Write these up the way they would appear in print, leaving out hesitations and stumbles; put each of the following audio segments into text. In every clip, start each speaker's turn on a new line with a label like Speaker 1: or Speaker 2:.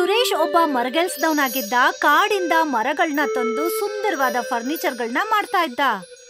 Speaker 1: ಸುರೇಶ್ ಒಬ್ಬ ಮರಗೆಲ್ಸದವನಾಗಿದ್ದ. ಕಾಡಿಂದ ಮರಗಳನ್ನ ತಂದು ಸುಂದರವಾದ ಫರ್ನಿಚರ್ಗಳನ್ನ ಮಾಡ್ತಾ ಇದ್ದ.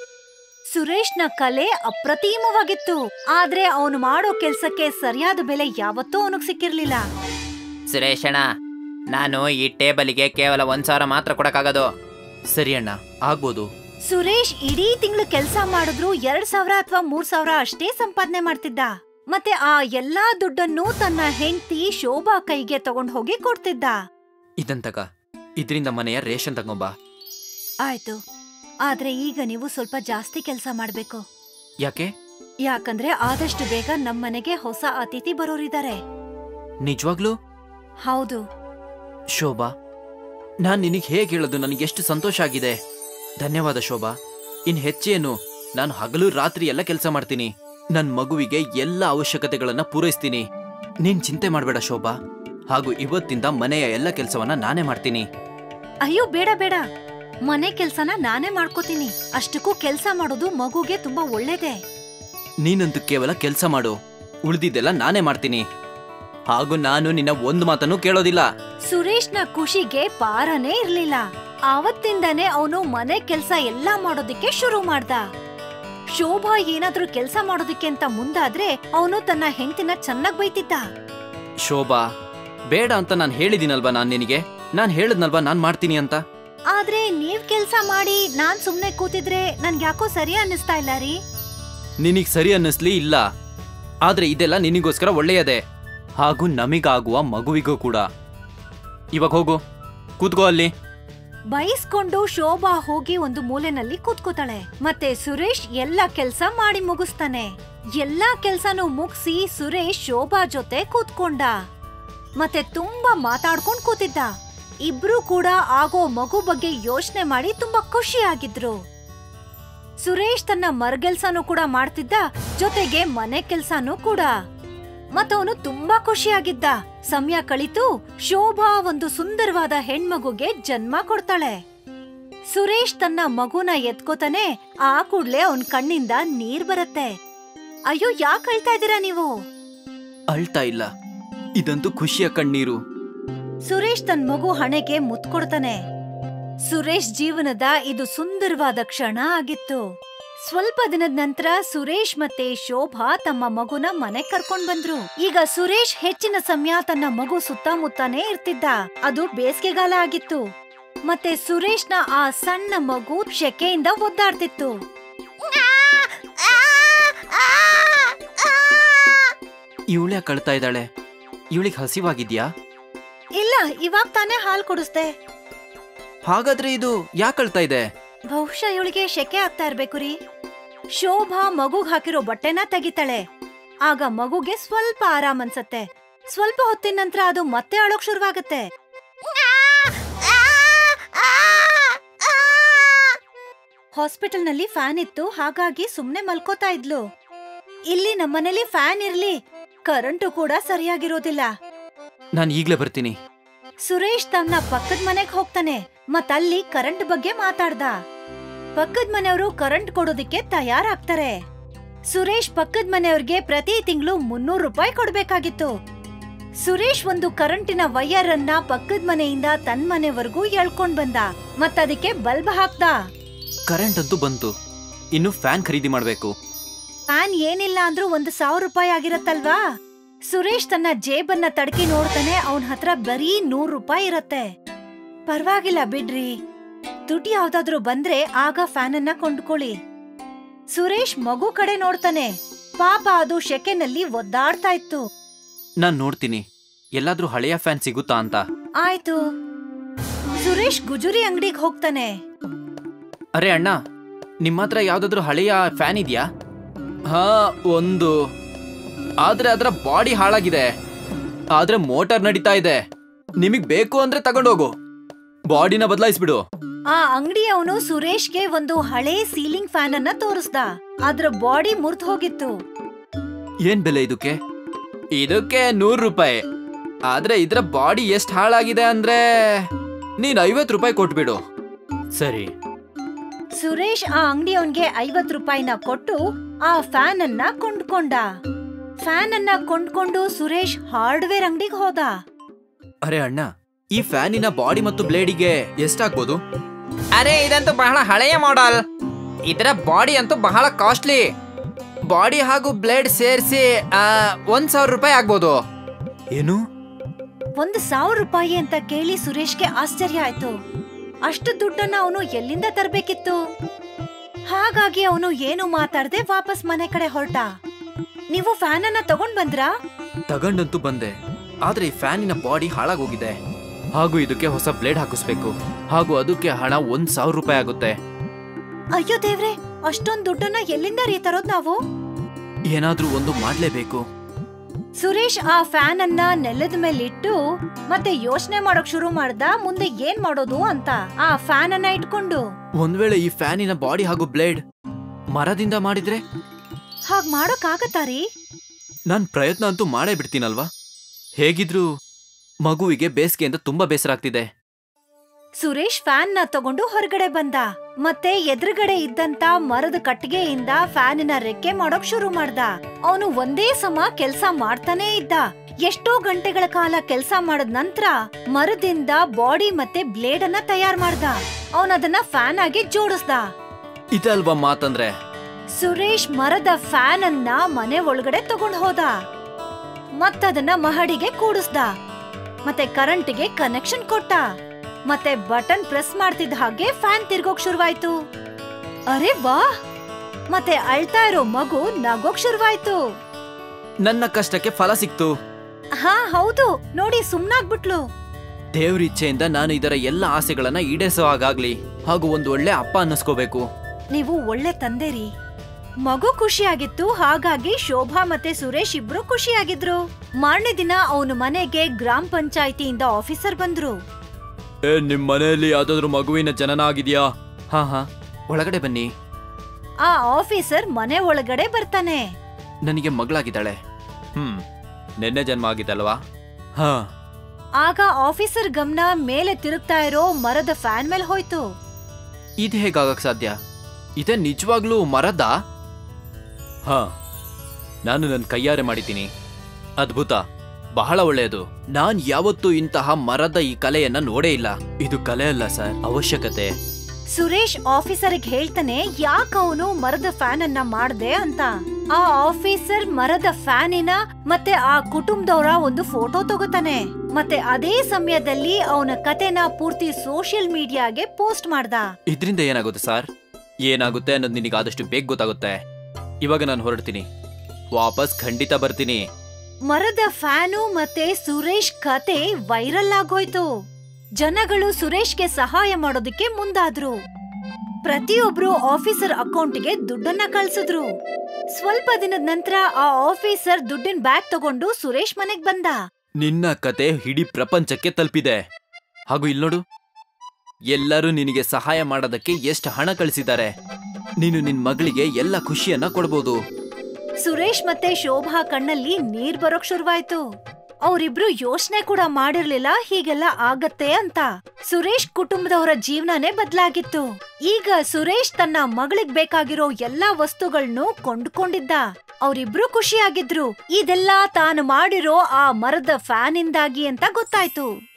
Speaker 1: ಸುರೇಶ್ನ ಕಲೆ ಅಪ್ರತಿಮವಾಗಿತ್ತು, ಆದ್ರೆ ಅವನು ಮಾಡೋ ಕೆಲ್ಸಕ್ಕೆ ಸರಿಯಾದ ಬೆಲೆ ಯಾವತ್ತೂ ಅವನಿಗೆ ಸಿಕ್ಕಿರ್ಲಿಲ್ಲ.
Speaker 2: ಸುರೇಶಣ್ಣ, ನಾನು ಈ ಟೇಬಲಿಗೆ ಕೇವಲ 1,000 ಮಾತ್ರ ಕೊಡಕ್ಕಾಗೋದು.
Speaker 3: ಸರಿ ಅಣ್ಣ, ಆಗ್ಬೋದು.
Speaker 1: ಸುರೇಶ್ ಇಡೀ ತಿಂಗಳು ಕೆಲಸ ಮಾಡಿದ್ರು 2,000 ಅಥವಾ 3,000 ಅಷ್ಟೇ ಸಂಪಾದನೆ ಮಾಡ್ತಿದ್ದ. ಮತ್ತೆ ಆ ಎಲ್ಲಾ ದುಡ್ಡನ್ನು ತನ್ನ ಹೆಂಡತಿ ಶೋಭಾ ಕೈಗೆ ತಗೊಂಡ್ ಹೋಗಿ ಕೊಡ್ತಿದ್ದ.
Speaker 3: ಇದಂತಕ, ಇದ್ರಿಂದ ಮನೆಯ ರೇಷನ್ ತಗೊಂಬ.
Speaker 1: ಆಯ್ತು, ಆದ್ರೆ ಈಗ ನೀವು ಸ್ವಲ್ಪ ಜಾಸ್ತಿ ಕೆಲಸ ಮಾಡ್ಬೇಕು.
Speaker 3: ಯಾಕೆ?
Speaker 1: ಯಾಕಂದ್ರೆ ಆದಷ್ಟು ಬೇಗ ನಮ್ಮನೆಗೆ ಹೊಸ ಅತಿಥಿ ಬರೋರಿದ್ದಾರೆ.
Speaker 3: ನಿಜವಾಗ್ಲೂ?
Speaker 1: ಹೌದು.
Speaker 3: ಶೋಭಾ, ನಾನ್ ನಿನಗೆ ಹೇಗೆ ಹೇಳೋದು? ನನಗೆಷ್ಟು ಸಂತೋಷ ಆಗಿದೆ. ಧನ್ಯವಾದ ಶೋಭಾ. ಇನ್ ಹೆಚ್ಚೇನು, ನಾನು ಹಗಲು ರಾತ್ರಿ ಎಲ್ಲ ಕೆಲಸ ಮಾಡ್ತೀನಿ. ನನ್ ಮಗುವಿಗೆ ಎಲ್ಲ ಅವಶ್ಯಕತೆಗಳನ್ನ ಪೂರೈಸ್ತೀನಿ. ನೀನ್ ಚಿಂತೆ ಮಾಡ್ಬೇಡ ಶೋಭಾ. ಹಾಗೂ ಇವತ್ತಿಂದ ಮನೆಯ ಎಲ್ಲ ಕೆಲಸವನ್ನ ನಾನೇ ಮಾಡ್ತೀನಿ.
Speaker 1: ಅಯ್ಯೋ ಬೇಡ ಬೇಡ, ಮನೆ ಕೆಲ್ಸನ ನಾನೇ ಮಾಡ್ಕೋತೀನಿ. ಅಷ್ಟಕ್ಕೂ ಕೆಲ್ಸ ಮಾಡೋದು ಮಗುಗೆ ತುಂಬಾ ಒಳ್ಳೇದೆ.
Speaker 3: ನೀನಂತೂ ಕೇವಲ ಕೆಲಸ ಮಾಡು, ಉಳಿದಿದ್ದೆಲ್ಲ ನಾನೇ ಮಾಡ್ತೀನಿ. ಹಾಗೂ ನಾನು ನಿನ್ನ ಒಂದು ಮಾತನ್ನು ಕೇಳೋದಿಲ್ಲ.
Speaker 1: ಸುರೇಶ್ನ ಖುಷಿಗೆ ಪಾರನೇ ಇರ್ಲಿಲ್ಲ. ಆವತ್ತಿಂದಾನೇ ಅವನು ಮನೆ ಕೆಲ್ಸ ಎಲ್ಲಾ ಮಾಡೋದಿಕ್ಕೆ ಶುರು ಮಾಡ್ದ. ಶೋಭಾ ಏನಾದ್ರೂ ಕೆಲ್ಸ ಮಾಡೋದಿಕ್ಕೆ ಅಂತ ಮುಂದಾದ್ರೆ ಅವನು ತನ್ನ ಹೆಂಡತಿನ ಚೆನ್ನಾಗ್ ಬೈತಿದ್ದ.
Speaker 3: ಶೋಭಾ, ಬೇಡ ಅಂತ ನಾನು ಹೇಳಿದಿನಲ್ವಾ ನಿನಗೆ. ನಾನ್ ಹೇಳದ್ನಲ್ವಾ ನಾನ್ ಮಾಡ್ತೀನಿ ಅಂತ.
Speaker 1: ಆದ್ರೆ ನೀವ್ ಕೆಲ್ಸ ಮಾಡಿ ನಾನ್ ಸುಮ್ನೆ ಕೂತಿದ್ರೆ ನನ್ಗ್ಯಾಕೋ ಸರಿ ಅನ್ನಿಸ್ತಾ ಇಲ್ಲ ರೀ.
Speaker 3: ನಿನಗ್ ಸರಿ ಅನ್ನಿಸ್ಲಿ ಇಲ್ಲ, ಆದ್ರೆ ಇದೆಲ್ಲ ನಿನಗೋಸ್ಕರ ಒಳ್ಳೆಯದೇ, ಹಾಗೂ ನಮಿಗಾಗುವ ಮಗುವಿಗೂ ಕೂಡ. ಇವಾಗ ಹೋಗು, ಕೂತ್ಕೋ ಅಲ್ಲಿ.
Speaker 1: ಬೈಸ್ಕೊಂಡು ಶೋಭಾ ಹೋಗಿ ಒಂದು ಮೂಲೆನಲ್ಲಿ ಕೂತ್ಕೋತಾಳೆ. ಮತ್ತೆ ಸುರೇಶ್ ಎಲ್ಲಾ ಕೆಲ್ಸ ಮಾಡಿ ಮುಗಿಸ್ತಾನೆ. ಎಲ್ಲಾ ಕೆಲ್ಸನೂ ಮುಗಿಸಿ ಸುರೇಶ್ ಶೋಭಾ ಜೊತೆ ಕೂತ್ಕೊಂಡ. ಮತ್ತೆ ತುಂಬಾ ಮಾತಾಡ್ಕೊಂಡ್ ಕೂತಿದ್ದ. ಇಬ್ರು ಕೂಡ ಆಗೋ ಮಗು ಬಗ್ಗೆ ಯೋಚನೆ ಮಾಡಿ ತುಂಬಾ ಖುಷಿಯಾಗಿದ್ರು. ಸುರೇಶ್ ತನ್ನ ಮರಗೆಲ್ಸನೂ ಕೂಡ ಮಾಡ್ತಿದ್ದ, ಜೊತೆಗೆ ಮನೆ ಕೆಲ್ಸನೂ ಕೂಡ. ಮತ್ತವನು ತುಂಬಾ ಖುಷಿಯಾಗಿದ್ದ. ಸಮಯ ಕಳಿತು ಶೋಭಾ ಒಂದು ಸುಂದರವಾದ ಹೆಣ್ಮಗುಗೆ ಜನ್ಮ ಕೊಡ್ತಾಳೆ. ಸುರೇಶ್ ತನ್ನ ಮಗುನ ಎತ್ಕೋತಾನೆ. ಆ ಕೂಡ್ಲೆ ಅವನ್ ಕಣ್ಣಿಂದ ನೀರ್ ಬರತ್ತೆ. ಅಯ್ಯೋ, ಯಾಕೆ ಅಳ್ತಾ ಇದ್ದೀರಾ ನೀವು?
Speaker 3: ಅಳ್ತಾ ಇಲ್ಲ, ಇದಂತೂ ಖುಷಿಯ ಕಣ್ಣೀರು.
Speaker 1: ಸುರೇಶ್ ತನ್ನ ಮಗು ಹಣೆಗೆ ಮುತ್ತು ಕೊಡ್ತಾನೆ. ಸುರೇಶ್ ಜೀವನದ ಇದು ಸುಂದರವಾದ ಕ್ಷಣ ಆಗಿತ್ತು. ಸ್ವಲ್ಪ ದಿನದ ನಂತರ ಸುರೇಶ್ ಮತ್ತೆ ಶೋಭಾ ತಮ್ಮ ಮಗುನ ಮನೆ ಕರ್ಕೊಂಡ್ ಬಂದ್ರು. ಈಗ ಸುರೇಶ್ ಹೆಚ್ಚಿನ ಸಮಯ ತನ್ನ ಮಗು ಸುತ್ತಮುತ್ತಾನೇ ಇರ್ತಿದ್ದ. ಅದು ಬೇಸಿಗೆಗಾಲ ಆಗಿತ್ತು. ಮತ್ತೆ ಸುರೇಶ್ನ ಆ ಸಣ್ಣ ಮಗು ಶೆಕೆಯಿಂದ ಒದ್ದಾಡ್ತಿತ್ತು.
Speaker 3: ಇವಳೆ ಕಳ್ತಾ ಇದ್ದಾಳೆ. ಇವಳಿಗೆ ಹಸಿವಾಗಿದ್ಯಾ?
Speaker 1: ಇಲ್ಲ, ಇವಾಗ ತಾನೇ ಹಾಲ್ ಕುಡಿಸ್ದೆ.
Speaker 3: ಹಾಗಾದ್ರೆ ಇದು ಯಾಕೆ ಅಳ್ತಾ ಇದೆ?
Speaker 1: ಬಹುಶಃ ಇವಳಿಗೆ ಶೆಕೆ ಆಗ್ತಾ ಇರ್ಬೇಕು ರೀ. ಶೋಭಾ ಮಗುಗ್ ಹಾಕಿರೋ ಬಟ್ಟೆನ ತೆಗಿತಾಳೆ. ಆಗ ಮಗುಗೆ ಸ್ವಲ್ಪ ಆರಾಮ್ ಅನ್ಸತ್ತೆ. ಸ್ವಲ್ಪ ಹೊತ್ತಿನ ನಂತರ ಅದು ಮತ್ತೆ ಅಳೋಕ್ ಶುರುವಾಗತ್ತೆ. ಹಾಸ್ಪಿಟಲ್ ನಲ್ಲಿ ಫ್ಯಾನ್ ಇತ್ತು, ಹಾಗಾಗಿ ಸುಮ್ನೆ ಮಲ್ಕೋತಾ ಇದ್ಲು. ಇಲ್ಲಿ ನಮ್ಮನೇಲಿ ಫ್ಯಾನ್ ಇರ್ಲಿ, ಕರೆಂಟು ಕೂಡ ಸರಿಯಾಗಿರೋದಿಲ್ಲ.
Speaker 3: ನಾನು ಈಗ್ಲೇ ಬರ್ತೀನಿ.
Speaker 1: ಸುರೇಶ್ ತನ್ನ ಪಕ್ಕದ ಮನೆಗ್ ಹೋಗ್ತಾನೆ. ಮತ್ತಲ್ಲಿ ಕರೆಂಟ್ ಬಗ್ಗೆ ಮಾತಾಡ್ದ. ಪಕ್ಕದ ಮನೆಯವರು ಕರೆಂಟ್ ಕೊಡೋದಿಕ್ಕೆ ತಯಾರಾಗ್ತಾರೆ. ಸುರೇಶ್ ಪಕ್ಕದ ಮನೆಯವ್ರಿಗೆ ಪ್ರತಿ ತಿಂಗಳು 300 ರೂಪಾಯಿ ಕೊಡ್ಬೇಕಾಗಿತ್ತು. ಸುರೇಶ್ ಒಂದು ಕರೆಂಟಿನ ವೈಯರ್ ಅನ್ನ ಪಕ್ಕದ ಮನೆಯಿಂದ ತನ್ನ ಮನೆವರೆಗೂ ಎಳ್ಕೊಂಡ್ ಬಂದ. ಮತ್ತದಕ್ಕೆ ಬಲ್ಬ್ ಹಾಕ್ದ.
Speaker 3: ಕರೆಂಟ್ ಅಂತೂ ಬಂತು, ಇನ್ನು ಫ್ಯಾನ್ ಖರೀದಿ ಮಾಡ್ಬೇಕು.
Speaker 1: ಫ್ಯಾನ್ ಏನಿಲ್ಲ ಅಂದ್ರೂ 1,000 ರೂಪಾಯಿ ಆಗಿರತ್ತಲ್ವಾ? ಸುರೇಶ್ ತನ್ನ ಜೇಬನ್ನ ತಡಕಿ ನೋಡ್ತಾನೆ. ಅವನ್ ಹತ್ರ ಬರೀ 100 ರೂಪಾಯಿ ಇರತ್ತೆ. ಪರವಾಗಿಲ್ಲ ಬಿಡ್ರಿ, ದುಡ್ಡು ಯಾವ್ದಾದ್ರು ಬಂದ್ರೆ ಆಗ ಫ್ಯಾನ್ ಅನ್ನ ಕೊಂಡ್ಕೊಳ್ಳಿ. ಸುರೇಶ್ ಮಗು ಕಡೆ ನೋಡ್ತಾನೆ. ಪಾಪ ಅದು ಶೆಕೆನಲ್ಲಿ ಒದ್ದಾಡ್ತಾ ಇತ್ತು.
Speaker 3: ನಾನ್ ನೋಡ್ತೀನಿ, ಎಲ್ಲಾದ್ರೂ ಹಳೆಯ ಫ್ಯಾನ್ ಸಿಗುತ್ತಾ ಅಂತ.
Speaker 1: ಆಯ್ತು. ಸುರೇಶ್ ಗುಜುರಿ ಅಂಗಡಿಗೆ ಹೋಗ್ತಾನೆ.
Speaker 3: ಅರೆ ಅಣ್ಣ, ನಿಮ್ಮ ಹತ್ರ ಯಾವ್ದಾದ್ರು ಹಳೆಯ ಫ್ಯಾನ್ ಇದೆಯಾ? ಹಾ, ಒಂದು. ಆದ್ರೆ ಅದರ ಬಾಡಿ ಹಾಳಾಗಿದೆ, ಆದ್ರೆ ಮೋಟಾರ್ ನಡೀತಾ ಇದೆ. ನಿಮಗ್ ಬೇಕು ಅಂದ್ರೆ ತಗೊಂಡೋಗು, ಬಾಡಿನ ಬದಲಾಯಿಸ್ಬಿಡು.
Speaker 1: ಆ ಅಂಗಡಿಯವನು ಸುರೇಶ್ಗೆ ಒಂದು ಹಳೆ ಸೀಲಿಂಗ್ ಫ್ಯಾನ್ ಅನ್ನ ತೋರಿಸ್ದ. ಅದ್ರ ಬಾಡಿ ಮುರ್ದ್ ಹೋಗಿತ್ತು.
Speaker 3: ಏನ್ ಬೆಲೆ ಇದಕ್ಕೆ? ಇದಕ್ಕೆ 100 ರೂಪಾಯಿ. ಆದ್ರೆ ಇದ್ರ ಬಾಡಿ ಎಷ್ಟ್ ಹಾಳಾಗಿದೆ ಅಂದ್ರೆ ನೀನ್ 50 ರೂಪಾಯಿ ಕೊಟ್ಬಿಡು. ಸರಿ.
Speaker 1: ಸುರೇಶ್ ಆ ಅಂಗಡಿಯವನ್ಗೆ 50 ರೂಪಾಯಿನ ಕೊಟ್ಟು ಆ ಫ್ಯಾನ್ ಅನ್ನ ಕೊಂಡ್ಕೊಂಡ. ಫ್ಯಾನ್ ಅನ್ನ ಕೊಂಡ್ಕೊಂಡು ಸುರೇಶ್ ಹಾರ್ಡ್ವೇರ್ ಅಂಗಡಿಗೆ ಹೋದ.
Speaker 3: ಅರೆ ಅಣ್ಣ, ಈ ಫ್ಯಾನಿನ ಬಾಡಿ ಮತ್ತು ಬ್ಲೇಡಿಗೆ ಎಷ್ಟಾಗ್ಬೋದು?
Speaker 2: ಅರೆ ಇದಂತೂ ಬಹಳ ಹಳೆಯ ಮಾಡೆಲ್. ಇದರ ಬಾಡಿ ಅಂತೂ ಬಹಳ ಕಾಸ್ಟ್ಲಿ. ಬಾಡಿ ಹಾಗೂ ಬ್ಲೇಡ್ ಸೇರಿಸಿ 1,000 ರೂಪಾಯಿ ಆಗ್ಬೋದು.
Speaker 3: ಏನು?
Speaker 1: 1,000 ರೂಪಾಯಿ ಅಂತ ಕೇಳಿ ಸುರೇಶ್ಗೆ ಆಶ್ಚರ್ಯ ಆಯ್ತು. ಅಷ್ಟು ದುಡ್ಡನ್ನ ಅವನು ಎಲ್ಲಿಂದ ತರ್ಬೇಕಿತ್ತು? ಹಾಗಾಗಿ ಅವನು ಏನು ಮಾತಾಡದೆ ವಾಪಸ್ ಮನೆ ಕಡೆ ಹೊರಟ. ನೀವು ಫ್ಯಾನ್ ಅನ್ನ ತಗೊಂಡ್ ಬಂದ್ರಾ?
Speaker 3: ತಗೊಂಡಂತೂ ಬಂದೆ, ಆದ್ರೆ ಈ ಫ್ಯಾನಿನ ಬಾಡಿ ಹಾಳಾಗೋಗಿದೆ. ಹಾಗೂ ಇದಕ್ಕೆ ಹೊಸ ಬ್ಲೇಡ್ ಹಾಕಿಸ್ಬೇಕು. ಹಾಗೂ ಅದಕ್ಕೆ ಹಣ 1,000 ರೂಪಾಯಿ ಆಗುತ್ತೆ.
Speaker 1: ಅಯ್ಯೋ ದೇವ್ರೆ, ಅಷ್ಟೊಂದ್ ದುಡ್ಡನ್ನ ಎಲ್ಲಿಂದ ತರೋದ್ ನಾವು?
Speaker 3: ಏನಾದ್ರೂ ಒಂದು ಮಾಡ್ಲೇಬೇಕು.
Speaker 1: ಸುರೇಶ್ ಆ ಫ್ಯಾನ್ ಅನ್ನ ನೆಲದ ಮೇಲೆ ಇಟ್ಟು ಮತ್ತೆ ಯೋಚನೆ ಮಾಡೋಕ್ ಶುರು ಮಾಡ್ದ, ಮುಂದೆ ಏನ್ ಮಾಡೋದು ಅಂತ. ಆ ಫ್ಯಾನ್ ಅನ್ನ ಇಟ್ಕೊಂಡು
Speaker 3: ಒಂದ್ ವೇಳೆ ಈ ಫ್ಯಾನಿನ ಬಾಡಿ ಹಾಗೂ ಬ್ಲೇಡ್ ಮರದಿಂದ ಮಾಡಿದ್ರೆ?
Speaker 1: ಹಾಗ್ ಮಾಡೋಕ್ ಆಗತ್ತಾರೀ?
Speaker 3: ನಾನ್ ಪ್ರಯತ್ನ ಅಂತೂ ಮಾಡೇ ಬಿಡ್ತೀನಲ್ವಾ. ಹೇಗಿದ್ರು ಮಗುವಿಗೆ ಬೇಸಿಗೆಯಿಂದ ತುಂಬಾ ಬೇಸರ ಆಗ್ತಿದೆ.
Speaker 1: ಸುರೇಶ್ ಫ್ಯಾನ್ ನ ತಗೊಂಡು ಹೊರಗಡೆ ಬಂದ. ಮತ್ತೆ ಎದುರುಗಡೆ ಇದ್ದಂತ ಮರದ ಕಟ್ಟಿಗೆಯಿಂದ ಫ್ಯಾನಿನ ರೆಕ್ಕೆ ಮಾಡೋಕ್ ಶುರು ಮಾಡ್ದ. ಅವನು ಒಂದೇ ಸಮ ಕೆಲ್ಸ ಮಾಡ್ತಾನೇ ಇದ್ದ. ಎಷ್ಟೋ ಗಂಟೆಗಳ ಕಾಲ ಕೆಲ್ಸ ಮಾಡದ ನಂತರ ಮರದಿಂದ ಬಾಡಿ ಮತ್ತೆ ಬ್ಲೇಡ್ ಅನ್ನ ತಯಾರ್ ಮಾಡ್ದ. ಅವನದನ್ನ ಫ್ಯಾನ್ ಆಗಿ ಜೋಡಿಸ್ದ.
Speaker 3: ಇದಲ್ವಾ ಮಾತಂದ್ರೆ?
Speaker 1: ಸುರೇಶ್ ಮರದ ಫ್ಯಾನ್ ಅನ್ನ ಮನೆ ಒಳಗಡೆ ತಗೊಂಡ್ ಹೋದ. ಮತ್ತದನ್ನ ಮಹಡಿಗೆ ಕೂಡಿಸ್ದ. ಮತ್ತೆ ಕರೆಂಟ್ಗೆ ಕನೆಕ್ಷನ್ ಕೊಟ್ಟ. ಮತ್ತೆ ಬಟನ್ ಪ್ರೆಸ್ ಮಾಡ್ತಿದ್ದ ಹಾಗೆ ಫ್ಯಾನ್ ತಿರ್ಗೋಕ್ ಶುರುವಾಯ್ತು. ಅರೆ ವಾ! ಮತ್ತೆ ಅಳ್ತಾ ಇರೋ ಮಗು ನಗೋಕ್ ಶುರುವಾಯ್ತು.
Speaker 3: ನನ್ನ ಕಷ್ಟಕ್ಕೆ ಫಲ ಸಿಕ್ತು.
Speaker 1: ಹಾ ಹೌದು, ನೋಡಿ ಸುಮ್ನಾಗ್ಬಿಟ್ಲು.
Speaker 3: ದೇವ್ರ ಇಚ್ಛೆಯಿಂದ ನಾನು ಇದರ ಎಲ್ಲ ಆಸೆಗಳನ್ನ ಈಡೇರಿಸೋ ಹಾಗಾಗ್ಲಿ. ಹಾಗೂ ಒಂದು ಒಳ್ಳೆ ಅಪ್ಪ ಅನ್ನಿಸ್ಕೋಬೇಕು.
Speaker 1: ನೀವು ಒಳ್ಳೆ ತಂದೆರಿ. ಮಗು ಖುಷಿಯಾಗಿತ್ತು. ಹಾಗಾಗಿ ಶೋಭಾ ಮತ್ತೆ ಸುರೇಶ್ ಇಬ್ರು ಖುಷಿಯಾಗಿದ್ರು. ಮಾರನೇ ದಿನ ಅವನ ಮನೆಗೆ ಗ್ರಾಮ ಪಂಚಾಯಿತಿಯಿಂದ ಆಫೀಸರ್ ಬಂದ್ರು.
Speaker 3: ನಿಮ್ ಮನೆಯಲ್ಲಿ ಯಾವ್ದಾದ್ರು ಮಗುವಿನ ಜನನ ಆಗಿದ್ಯಾ? ಹಾ ಒಳಗಡೆ ಬನ್ನಿ.
Speaker 1: ಆ ಆಫೀಸರ್ ಮನೆ ಒಳಗಡೆ ಬರ್ತಾನೆ.
Speaker 3: ನನಗೆ ಮಗಳಾಗಿದ್ದಾಳೆ. ನಿನ್ನೆ ಜನ್ಮ ಆಗಿದ್ದಲ್ವಾ? ಹಾ.
Speaker 1: ಆಗ ಆಫೀಸರ್ ಗಮನ ಮೇಲೆ ತಿರುಗ್ತಾ ಇರೋ ಮರದ ಫ್ಯಾನ್ ಮೇಲೆ ಹೋಯ್ತು.
Speaker 3: ಇದು ಹೇಗಾಗಕ್ ಸಾಧ್ಯ? ಇದೇ ನಿಜವಾಗ್ಲೂ ಮರದ? ಹಾ, ನಾನು ನನ್ನ ಕೈಯಾರೆ ಮಾಡಿದ್ದೀನಿ. ಅದ್ಭುತ, ಬಹಳ ಒಳ್ಳೆಯದು. ನಾನ್ ಯಾವತ್ತೂ ಇಂತಹ ಮರದ ಈ ಕಲೆಯನ್ನ ನೋಡೇ ಇಲ್ಲ. ಇದು ಕಲೆ ಅಲ್ಲ ಸರ್, ಅವಶ್ಯಕತೆ.
Speaker 1: ಸುರೇಶ್ ಆಫೀಸರ್ಗೆ ಹೇಳ್ತಾನೆ ಯಾಕ ಅವನು ಮರದ ಫ್ಯಾನ್ ಅನ್ನ ಮಾಡ್ದೆ ಅಂತ. ಆ ಆಫೀಸರ್ ಮರದ ಫ್ಯಾನಿನ ಮತ್ತೆ ಆ ಕುಟುಂಬದವರ ಒಂದು ಫೋಟೋ ತಗೋತಾನೆ. ಮತ್ತೆ ಅದೇ ಸಮಯದಲ್ಲಿ ಅವನ ಕತೆನ ಪೂರ್ತಿ ಸೋಷಿಯಲ್ ಮೀಡಿಯಾಗೆ ಪೋಸ್ಟ್ ಮಾಡ್ದ.
Speaker 3: ಇದ್ರಿಂದ ಏನಾಗುತ್ತೆ ಸರ್? ಏನಾಗುತ್ತೆ ಅನ್ನೋದು ನಿನಗೆ ಆದಷ್ಟು ಬೇಗ ಗೊತ್ತಾಗುತ್ತೆ. ಇವಾಗ ನಾನು ಹೊರಡ್ತೀನಿ, ವಾಪಸ್ ಖಂಡಿತ ಬರ್ತೀನಿ.
Speaker 1: ಮರದ ಫ್ಯಾನು ಮತ್ತೆ ಸುರೇಶ್ ಕತೆ ವೈರಲ್ ಆಗೋಯ್ತು. ಜನಗಳು ಸುರೇಶ್ಗೆ ಸಹಾಯ ಮಾಡೋದಕ್ಕೆ ಮುಂದಾದ್ರು. ಪ್ರತಿಯೊಬ್ರು ಆಫೀಸರ್ ಅಕೌಂಟ್ಗೆ ದುಡ್ಡನ್ನ ಕಳ್ಸಿದ್ರು. ಸ್ವಲ್ಪ ದಿನದ ನಂತರ ಆ ಆಫೀಸರ್ ದುಡ್ಡಿನ ಬ್ಯಾಗ್ ತಗೊಂಡು ಸುರೇಶ್ ಮನೆಗ್ ಬಂದ.
Speaker 3: ನಿನ್ನ ಕತೆ ಇಡೀ ಪ್ರಪಂಚಕ್ಕೆ ತಲುಪಿದೆ. ಹಾಗೂ ಇಲ್ಲಿ ನೋಡು, ಎಲ್ಲರೂ ನಿನಗೆ ಸಹಾಯ ಮಾಡೋದಕ್ಕೆ ಎಷ್ಟು ಹಣ ಕಳಿಸಿದ್ದಾರೆ. ನೀನು ನಿನ್ ಮಗಳಿಗೆ ಎಲ್ಲ ಖುಷಿಯನ್ನ ಕೊಡ್ಬೋದು.
Speaker 1: ಸುರೇಶ್ ಮತ್ತೆ ಶೋಭಾ ಕಣ್ಣಲ್ಲಿ ನೀರ್ ಬರೋಕ್ ಶುರುವಾಯ್ತು. ಅವರಿಬ್ರು ಯೋಚನೆ ಕೂಡ ಮಾಡಿರ್ಲಿಲ್ಲ ಹೀಗೆಲ್ಲ ಆಗತ್ತೆ ಅಂತ. ಸುರೇಶ್ ಕುಟುಂಬದವರ ಜೀವನನೇ ಬದಲಾಗಿತ್ತು. ಈಗ ಸುರೇಶ್ ತನ್ನ ಮಗಳಿಗ್ ಬೇಕಾಗಿರೋ ಎಲ್ಲಾ ವಸ್ತುಗಳನ್ನು ಕೊಂಡ್ಕೊಂಡಿದ್ದ. ಅವರಿಬ್ರು ಖುಷಿಯಾಗಿದ್ರು. ಇದೆಲ್ಲಾ ತಾನು ಮಾಡಿರೋ ಆ ಮರದ ಫ್ಯಾನ್ ಇಂದಾಗಿ ಅಂತ ಗೊತ್ತಾಯ್ತು.